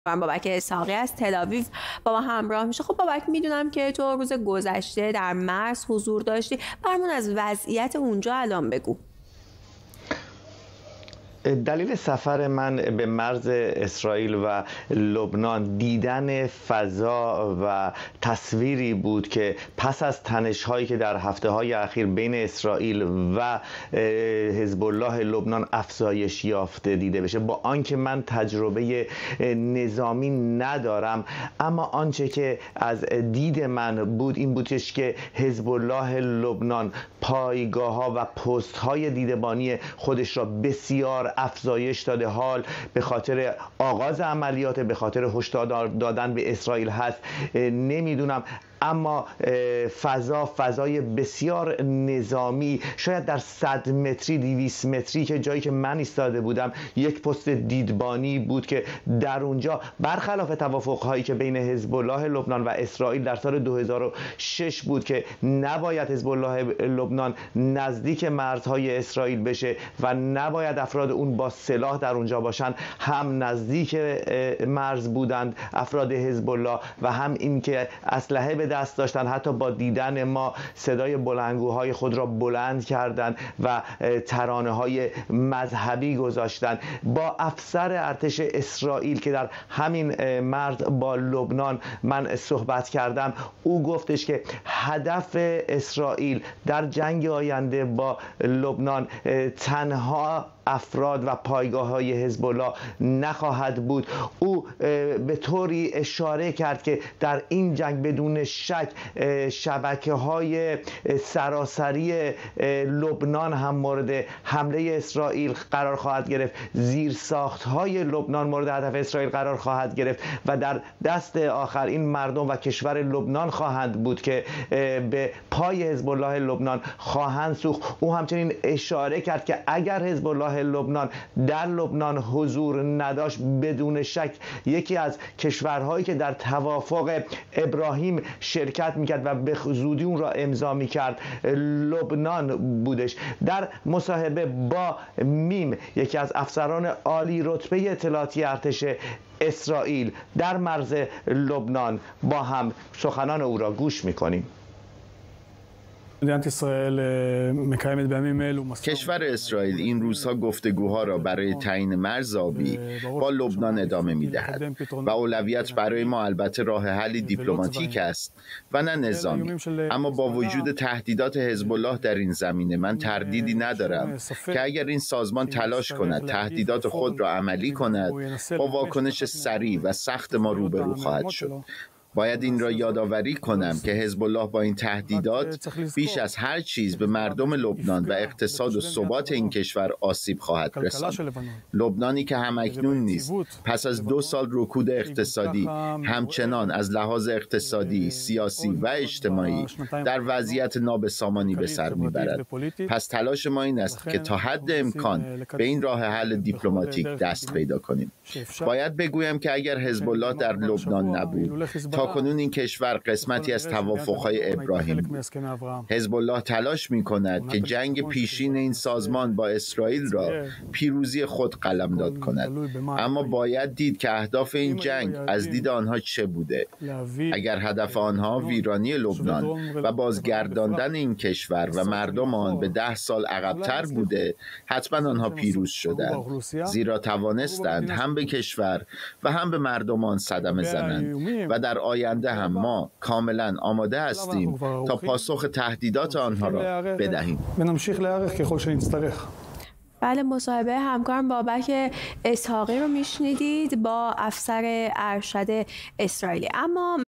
بابک اسحاقی از تل‌آویو با ما همراه میشه. خب بابک، میدونم که تو روز گذشته در مرز حضور داشتی، برامون از وضعیت اونجا الان بگو. دلیل سفر من به مرز اسرائیل و لبنان دیدن فضا و تصویری بود که پس از تنش‌هایی که در هفته‌های اخیر بین اسرائیل و حزب الله لبنان افزایش یافته دیده بشه. با آنکه من تجربه نظامی ندارم، اما آنچه که از دید من بود این بودش که حزب الله لبنان پایگاه‌ها و پست‌های دیدبانی خودش را بسیار افزایش داده. حال به خاطر آغاز عملیات، به خاطر هشدار دادن به اسرائیل هست، نمیدونم، اما فضای بسیار نظامی، شاید در 100 متری 200 متری که جایی که من ایستاده بودم یک پست دیدبانی بود که در اونجا برخلاف توافق‌هایی که بین حزب الله لبنان و اسرائیل در سال 2006 بود که نباید حزب الله لبنان نزدیک مرزهای اسرائیل بشه و نباید افراد اون با سلاح در اونجا باشند، هم نزدیک مرز بودند افراد حزب الله و هم این که اسلحه به دست داشتن، حتی با دیدن ما صدای بلندگوهای خود را بلند کردند و ترانه‌های مذهبی گذاشتند. با افسر ارتش اسرائیل که در همین مرز با لبنان من صحبت کردم، او گفتش که هدف اسرائیل در جنگ آینده با لبنان تنها افراد و پایگاه‌های حزب الله نخواهد بود. او به طوری اشاره کرد که در این جنگ بدون شک شبکه‌های سراسری لبنان هم مورد حمله اسرائیل قرار خواهد گرفت، زیرساخت‌های لبنان مورد هدف اسرائیل قرار خواهد گرفت و در دست آخر این مردم و کشور لبنان خواهند بود که به پای حزب الله لبنان خواهند سوخت. او همچنین اشاره کرد که اگر حزب الله لبنان در لبنان حضور نداشت، بدون شک یکی از کشورهایی که در توافق ابراهیم شرکت میکرد و به زودی اون را امضا میکرد لبنان بودش. در مصاحبه با میم، یکی از افسران عالی رتبه اطلاعاتی ارتش اسرائیل در مرز لبنان، با هم سخنان او را گوش میکنیم. کشور اسرائیل این روزها گفتگوها را برای تعیین مرز آبی با لبنان ادامه می‌دهد و اولویت برای ما البته راه حلی دیپلماتیک است و نه نظامی. اما با وجود تهدیدات حزب الله در این زمینه، من تردیدی ندارم که اگر این سازمان تلاش کند تهدیدات خود را عملی کند، با واکنش سریع و سخت ما روبرو خواهد شد. باید این را یادآوری کنم که حزب الله با این تهدیدات بیش از هر چیز به مردم لبنان و اقتصاد و ثبات این کشور آسیب خواهد رساند. لبنانی که همکنون نیز پس از 2 سال رکود اقتصادی همچنان از لحاظ اقتصادی، سیاسی و اجتماعی در وضعیت نابسامانی به سر میبرد. پس تلاش ما این است که تا حد امکان به این راه حل دیپلماتیک دست پیدا کنیم. باید بگویم که اگر حزب الله در لبنان نبود، تاکنون این کشور قسمتی از توافق‌های ابراهیم بود. حزب الله تلاش می‌کند که جنگ پیشین این سازمان با اسرائیل را پیروزی خود قلمداد کند، اما باید دید که اهداف این جنگ از دید آنها چه بوده. اگر هدف آنها ویرانی لبنان و بازگرداندن این کشور و مردم آن به 10 سال عقب‌تر بوده، حتما آنها پیروز شدند، زیرا توانستند هم به کشور و هم به مردم آن صدمه زنند و در آینده هم ما کاملا آماده هستیم تا پاسخ تهدیدات آنها را بدهیم. بله، مصاحبه همکارم بابک اسحاقی رو میشنیدید با افسر ارشد اسرائیلی. اما